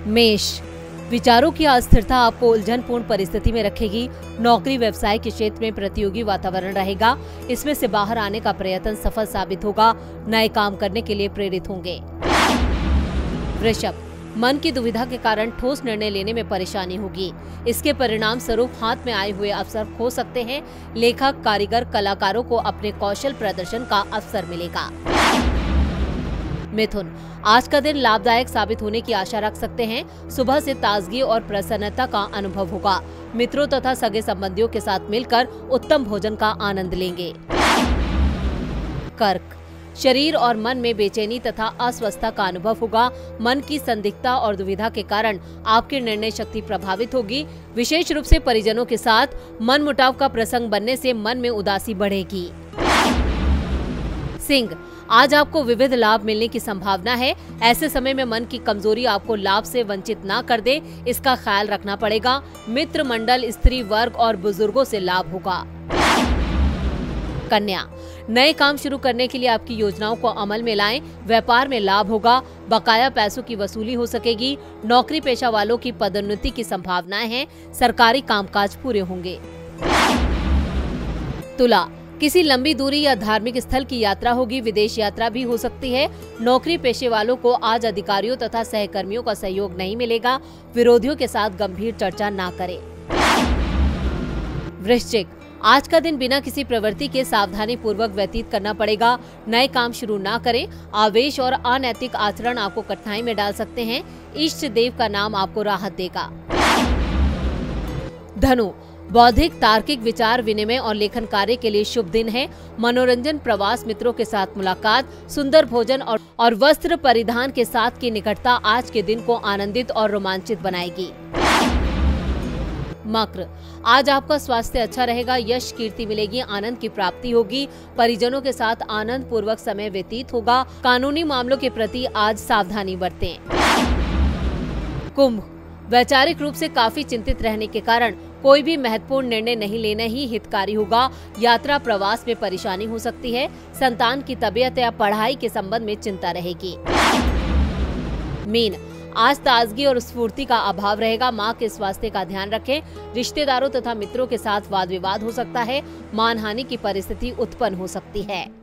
मेष, विचारों की अस्थिरता आपको उलझनपूर्ण परिस्थिति में रखेगी। नौकरी व्यवसाय के क्षेत्र में प्रतियोगी वातावरण रहेगा। इसमें से बाहर आने का प्रयत्न सफल साबित होगा। नए काम करने के लिए प्रेरित होंगे। वृषभ, मन की दुविधा के कारण ठोस निर्णय लेने में परेशानी होगी। इसके परिणाम स्वरूप हाथ में आए हुए अवसर खो सकते हैं। लेखक, कारीगर, कलाकारों को अपने कौशल प्रदर्शन का अवसर मिलेगा। मिथुन, आज का दिन लाभदायक साबित होने की आशा रख सकते हैं। सुबह से ताजगी और प्रसन्नता का अनुभव होगा। मित्रों तथा सगे संबंधियों के साथ मिलकर उत्तम भोजन का आनंद लेंगे। कर्क, शरीर और मन में बेचैनी तथा अस्वस्थता का अनुभव होगा। मन की संदिग्धता और दुविधा के कारण आपकी निर्णय शक्ति प्रभावित होगी। विशेष रूप से परिजनों के साथ मनमुटाव का प्रसंग बनने से मन में उदासी बढ़ेगी। सिंह, आज आपको विविध लाभ मिलने की संभावना है। ऐसे समय में मन की कमजोरी आपको लाभ से वंचित ना कर दे, इसका ख्याल रखना पड़ेगा। मित्र मंडल, स्त्री वर्ग और बुजुर्गों से लाभ होगा। कन्या, नए काम शुरू करने के लिए आपकी योजनाओं को अमल में लाएं। व्यापार में लाभ होगा। बकाया पैसों की वसूली हो सकेगी। नौकरी पेशा वालों की पदोन्नति की संभावनाएं हैं। सरकारी कामकाज पूरे होंगे। तुला, किसी लंबी दूरी या धार्मिक स्थल की यात्रा होगी। विदेश यात्रा भी हो सकती है। नौकरी पेशे वालों को आज अधिकारियों तथा सहकर्मियों का सहयोग नहीं मिलेगा। विरोधियों के साथ गंभीर चर्चा ना करें। वृश्चिक, आज का दिन बिना किसी प्रवृत्ति के सावधानी पूर्वक व्यतीत करना पड़ेगा। नए काम शुरू ना करें। आवेश और अनैतिक आचरण आपको कठिनाई में डाल सकते हैं। इष्ट देव का नाम आपको राहत देगा। धनु, बौद्धिक, तार्किक विचार विनिमय और लेखन कार्य के लिए शुभ दिन है। मनोरंजन, प्रवास, मित्रों के साथ मुलाकात, सुंदर भोजन और वस्त्र परिधान के साथ की निकटता आज के दिन को आनंदित और रोमांचित बनाएगी। मकर, आज आपका स्वास्थ्य अच्छा रहेगा। यश, कीर्ति मिलेगी। आनंद की प्राप्ति होगी। परिजनों के साथ आनंद पूर्वक समय व्यतीत होगा। कानूनी मामलों के प्रति आज सावधानी बरतें। कुंभ, वैचारिक रूप से काफी चिंतित रहने के कारण कोई भी महत्वपूर्ण निर्णय नहीं लेना ही हितकारी होगा। यात्रा, प्रवास में परेशानी हो सकती है। संतान की तबीयत या पढ़ाई के संबंध में चिंता रहेगी। मीन, आज ताजगी और स्फूर्ति का अभाव रहेगा। मां के स्वास्थ्य का ध्यान रखें। रिश्तेदारों तथा मित्रों के साथ वाद विवाद हो सकता है। मानहानि की परिस्थिति उत्पन्न हो सकती है।